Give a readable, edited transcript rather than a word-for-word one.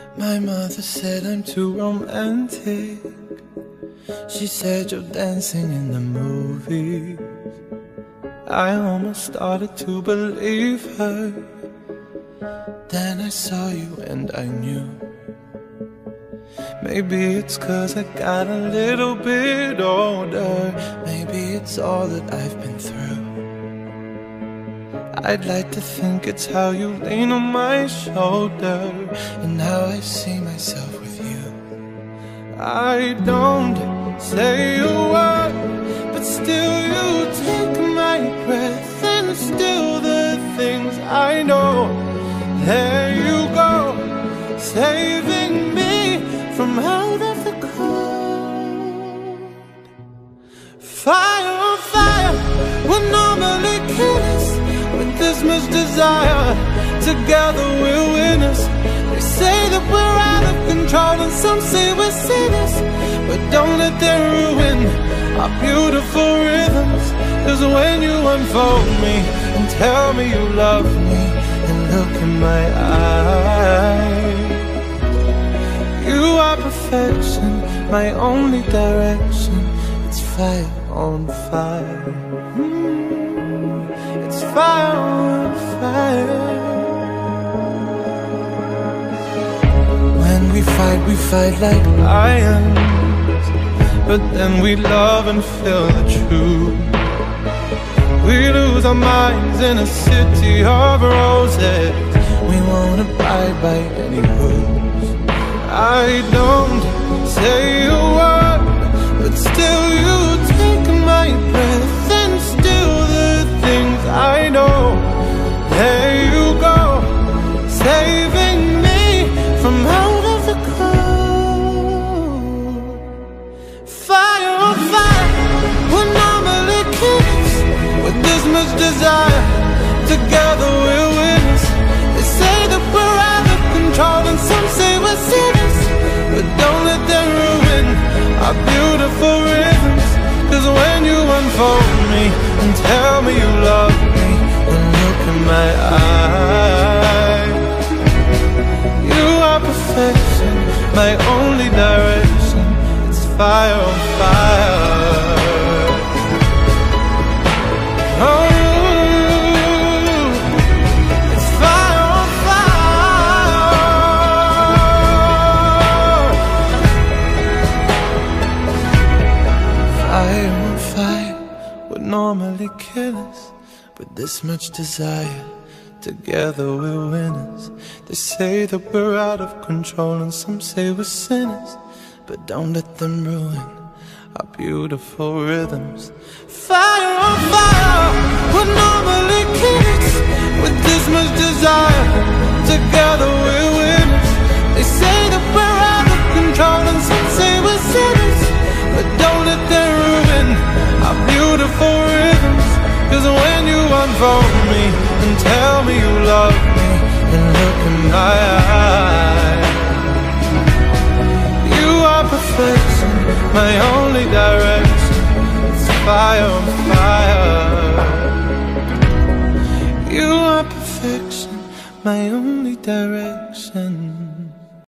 My mother said I'm too romantic. She said you're dancing in the movies. I almost started to believe her. Then I saw you and I knew. Maybe it's 'cause I got a little bit older. Maybe it's all that I've been through. I'd like to think it's how you lean on my shoulder and how I see myself with you. I don't say a word, but still you take my breath and still the things I know. There you go, saving me from out of the cold. Fire on fire, we're normally killers. With this much desire, together we're winners. They say that we're out of control and some say we're sinners, but don't let them ruin our beautiful rhythms. 'Cause when you unfold me and tell me you love me and look in my eyes, you are perfection, my only direction. It's fire on fire. It's fire on fire. When we fight like lions, but then we love and feel the truth. We lose our minds in a city of roses. We won't abide by any rules. I don't say a word, but still you take my breath and still the things I know. There you go, saving me from out of the cold. Fire on fire, we're normally kids with this much desire. Together we're winners. They say that we're out of control and some say we're sinners, but don't let them ruin our beautiful rhythms. 'Cause when you unfold me and tell me you love me and look in my eyes, you are perfection, my only direction. It's fire on fire. Oh, it's fire on fire. Fire on fire, would normally kill us, but this much desire, together we're winners. They say that we're out of control and some say we're sinners, but don't let them ruin our beautiful rhythms. Fire on fire, we're normally kids with this much desire. Together we're winners. They say that we're out of control and some say we're sinners, but don't let them ruin our beautiful rhythms. 'Cause when you unfold me and tell me you love me and look in my eyes, you are perfection, my only direction. It's fire on fire. You are perfection, my only direction.